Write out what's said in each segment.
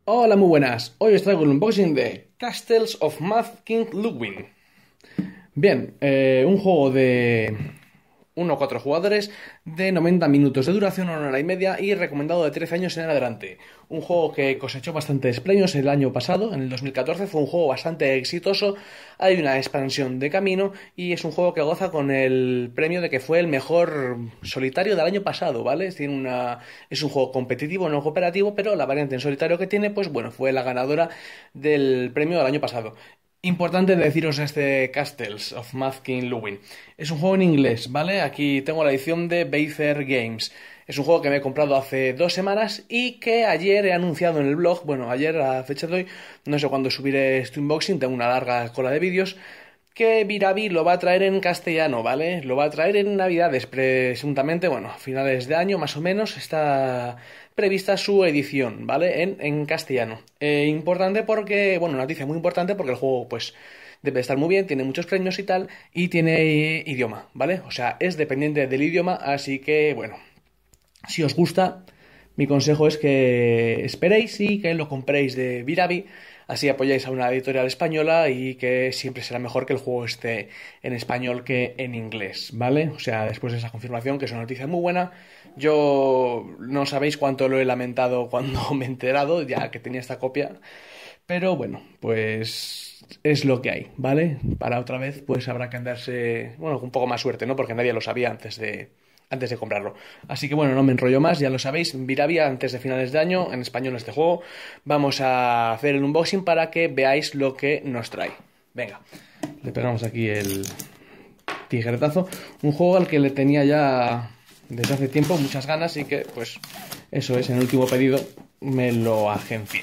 Hola, muy buenas. Hoy os traigo el unboxing de Castles of Mad King Ludwig. Bien, un juego de 1 o 4 jugadores de 90 minutos de duración, 1 hora y media y recomendado de 13 años en adelante. Un juego que cosechó bastantes premios el año pasado, en el 2014, fue un juego bastante exitoso. Hay una expansión de camino y es un juego que goza con el premio de que fue el mejor solitario del año pasado, ¿vale? Es un juego competitivo, no cooperativo, pero la variante en solitario que tiene, pues bueno, fue la ganadora del premio del año pasado. Importante deciros este Castles of Mad King Ludwig. Es un juego en inglés, ¿vale? Aquí tengo la edición de Baether Games. Es un juego que me he comprado hace 2 semanas y que ayer he anunciado en el blog. Bueno, ayer a fecha de hoy, no sé cuándo subiré este unboxing, tengo una larga cola de vídeos. Que Viravi lo va a traer en castellano, ¿vale? Lo va a traer en Navidades, presuntamente, bueno, a finales de año más o menos está prevista su edición, ¿vale? En castellano. Importante porque, bueno, noticia muy importante porque el juego, pues, debe estar muy bien, tiene muchos premios y tal, y tiene idioma, ¿vale? O sea, es dependiente del idioma, así que, bueno, si os gusta, mi consejo es que esperéis y que lo compréis de Viravi. Así apoyáis a una editorial española y que siempre será mejor que el juego esté en español que en inglés, ¿vale? O sea, después de esa confirmación, que es una noticia muy buena, yo no sabéis cuánto lo he lamentado cuando me he enterado, ya que tenía esta copia, pero bueno, pues es lo que hay, ¿vale? Para otra vez, pues habrá que andarse, bueno, con un poco más suerte, ¿no? Porque nadie lo sabía antes de comprarlo. Así que bueno, no me enrollo más, ya lo sabéis, Viravia antes de finales de año, en español este juego. Vamos a hacer el unboxing para que veáis lo que nos trae. Venga, le pegamos aquí el tijeretazo. Un juego al que le tenía ya desde hace tiempo muchas ganas y que, pues, eso es, en el último pedido me lo agencié.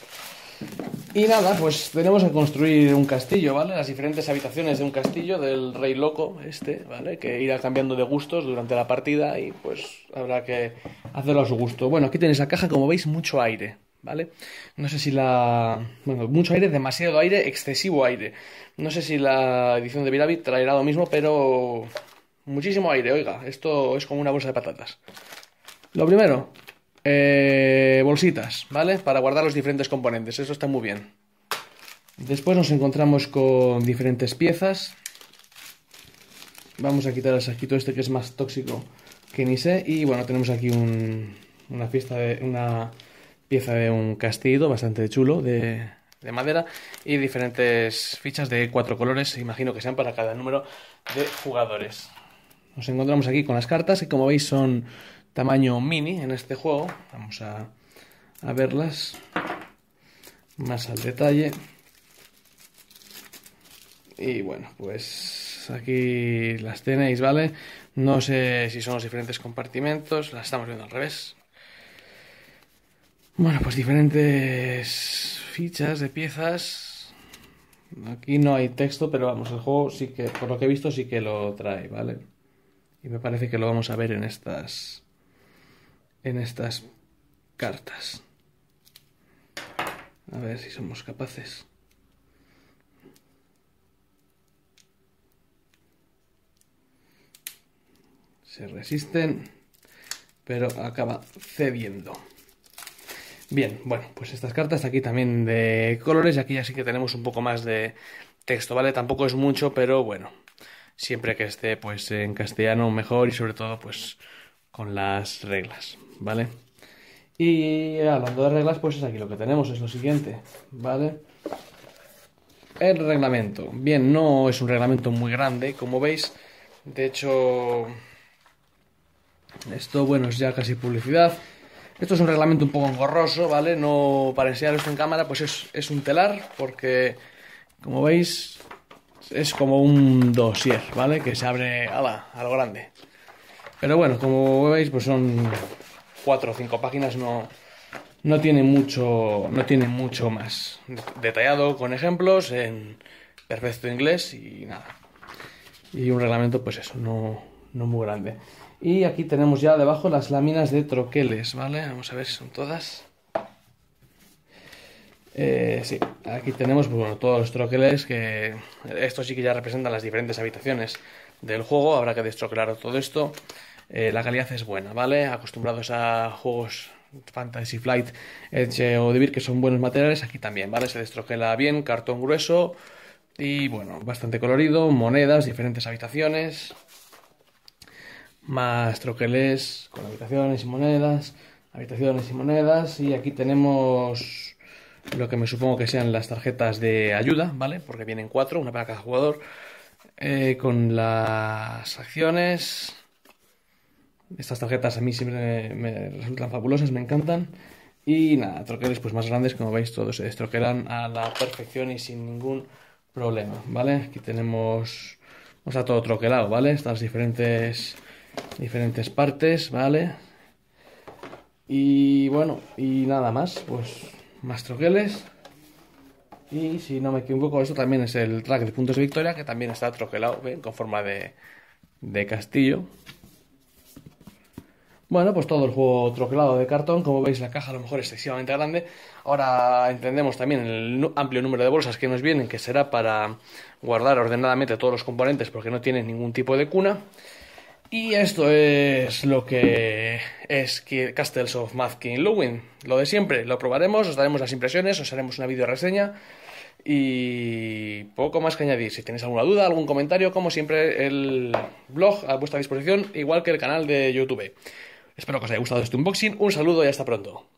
Y nada, pues tenemos que construir un castillo, ¿vale? Las diferentes habitaciones de un castillo del rey loco este, ¿vale? Que irá cambiando de gustos durante la partida y pues habrá que hacerlo a su gusto. Bueno, aquí tenéis la caja, como veis, mucho aire, ¿vale? No sé si Bueno, mucho aire, demasiado aire, excesivo aire. No sé si la edición de Viravi traerá lo mismo, pero muchísimo aire, oiga. Esto es como una bolsa de patatas. Lo primero, bolsitas, ¿vale? Para guardar los diferentes componentes, eso está muy bien. Después nos encontramos con diferentes piezas. Vamos a quitar el saquito este que es más tóxico que ni sé. Y bueno, tenemos aquí una pieza de un castillo bastante chulo de madera y diferentes fichas de 4 colores, imagino que sean para cada número de jugadores. Nos encontramos aquí con las cartas que, como veis, son tamaño mini en este juego. Vamos a verlas más al detalle. Y bueno, pues aquí las tenéis, ¿vale? No sé si son los diferentes compartimentos, las estamos viendo al revés. Bueno, pues diferentes fichas de piezas. Aquí no hay texto, pero vamos, el juego sí que, por lo que he visto, sí que lo trae, ¿vale? Y me parece que lo vamos a ver en estas cartas. A ver si somos capaces. Se resisten, pero acaba cediendo. Bien, bueno, pues estas cartas aquí también de colores y aquí ya sí que tenemos un poco más de texto, ¿vale? Tampoco es mucho, pero bueno, siempre que esté pues en castellano mejor y sobre todo pues con las reglas, ¿vale? Y hablando de reglas, pues es aquí lo que tenemos, es lo siguiente, ¿vale? El reglamento. Bien, no es un reglamento muy grande, como veis. De hecho, esto, bueno, es ya casi publicidad. Esto es un reglamento un poco engorroso, ¿vale? No, para enseñaros en cámara, pues es un telar, porque, como veis, es como un dossier, ¿vale? Que se abre a lo grande. Pero bueno, como veis, pues son 4 o 5 páginas, no tiene mucho más detallado, con ejemplos, en perfecto inglés y nada. Y un reglamento, pues eso, no muy grande. Y aquí tenemos ya debajo las láminas de troqueles, ¿vale? Vamos a ver si son todas. Sí, aquí tenemos pues, bueno, todos los troqueles que... Esto sí que ya representan las diferentes habitaciones del juego. Habrá que destroquelar todo esto. La calidad es buena, ¿vale? Acostumbrados a juegos Fantasy Flight, Edge o Devir, que son buenos materiales, aquí también, ¿vale? Se destroquela bien, cartón grueso y bueno, bastante colorido, monedas, diferentes habitaciones, más troqueles con habitaciones y monedas, y aquí tenemos lo que me supongo que sean las tarjetas de ayuda, ¿vale? Porque vienen 4, una para cada jugador, con las acciones. Estas tarjetas a mí siempre me resultan fabulosas, me encantan. Y nada, troqueles pues más grandes, como veis, todos se destroquelan a la perfección y sin ningún problema, ¿vale? Aquí tenemos, o sea, todo troquelado, ¿vale? Estas diferentes partes, ¿vale? Y bueno, y nada más, pues más troqueles. Y si no me equivoco, esto también es el track de puntos de victoria, que también está troquelado, ¿ven? Con forma de castillo. Bueno, pues todo el juego troquelado de cartón. Como veis, la caja a lo mejor es excesivamente grande. Ahora entendemos también el amplio número de bolsas que nos vienen, que será para guardar ordenadamente todos los componentes, porque no tienen ningún tipo de cuna. Y esto es lo que es Castles of Mad King Ludwig. Lo de siempre, lo probaremos, os daremos las impresiones, os haremos una video reseña y poco más que añadir. Si tenéis alguna duda, algún comentario, como siempre, el blog a vuestra disposición, igual que el canal de YouTube. Espero que os haya gustado este unboxing, un saludo y hasta pronto.